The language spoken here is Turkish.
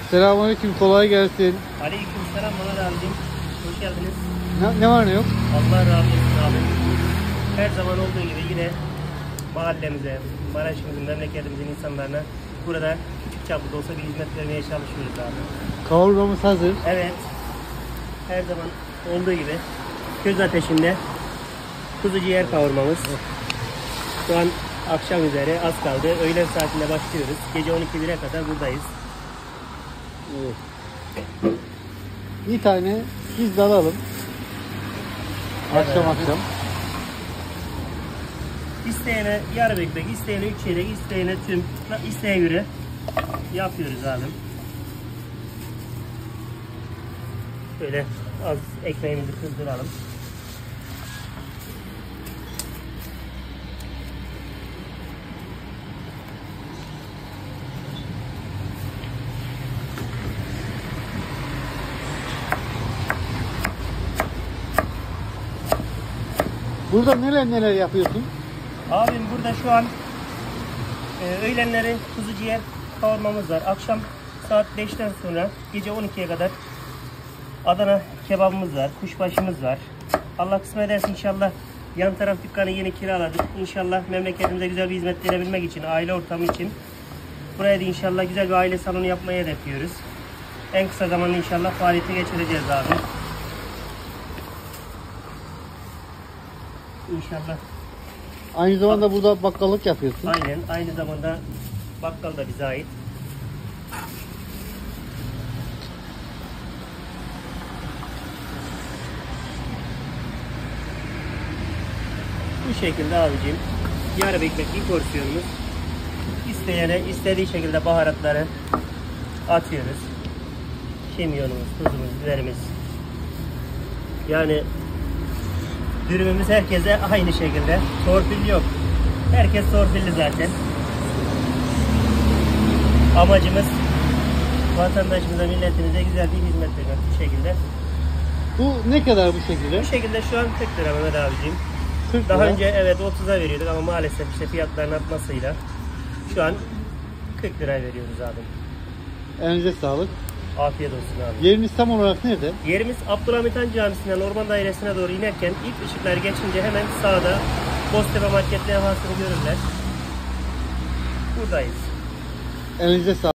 Selamünaleyküm, kolay gelsin. Aleykümselam Mehmet abicim. Hoş geldiniz. Ne var ne yok? Allah razı olsun abi. Her zaman olduğu gibi yine mahallemize, Maraş'ımızın, memleketimizin insanlarına burada küçük çaplı da olsa bir hizmet vermeye çalışıyoruz abi. Kavurmamız hazır. Evet. Her zaman olduğu gibi köz ateşinde kuzu ciğer kavurmamız. Şu an akşam üzeri az kaldı. Öğlen saatinde başlıyoruz. Gece 12-1'e kadar buradayız. Evet. Bir tane biz de alalım. Akşam Evet. akşam. İsteyene yarım ekmek, isteyene 3 çeyrek, isteyene tüm, isteğe göre yapıyoruz abi. Böyle az ekmeğimizi kızdıralım. Burada neler yapıyorsun? Abim burada şu an öğlenleri kuzu ciğer kavurmamız var. Akşam saat 5'ten sonra gece 12'ye kadar Adana kebabımız var, kuşbaşımız var. Allah kısmet ederse inşallah yan taraf dükkanı yeni kiraladık. İnşallah memleketimize güzel bir hizmet verebilmek için, aile ortamı için. Buraya da inşallah güzel bir aile salonu yapmayı hedefliyoruz. En kısa zamanda inşallah faaliyete geçireceğiz abi. İnşallah. Aynı zamanda burada bakkallık yapıyorsun. Aynen. Aynı zamanda bakkal da bize ait. Bu şekilde abicim. Yarım ekmek bir porsiyonumuz. İsteyene istediği şekilde baharatları atıyoruz. Kimyonumuz, tuzumuz, biberimiz. Yani dürümümüz herkese aynı şekilde. Torpil yok. Herkes torpilli zaten. Amacımız vatandaşımıza, milletimize güzel bir hizmet vermek bu şekilde. Bu ne kadar bu şekilde? Bu şekilde şu an 40 lira Mehmet abiciğim. 40 Daha lira. önce evet 30'a veriyorduk ama maalesef işte fiyatların artmasıyla şu an 40 liraya veriyoruz abi. Elinize sağlık. Afiyet olsun abi. Yeriniz tam olarak nerede? Yerimiz Abdülhamit Han Camisi'nden Orman Dairesi'ne doğru inerken ilk ışıklar geçince hemen sağda Boztepe Market levhasını görürler. Buradayız. Elinize sağlık.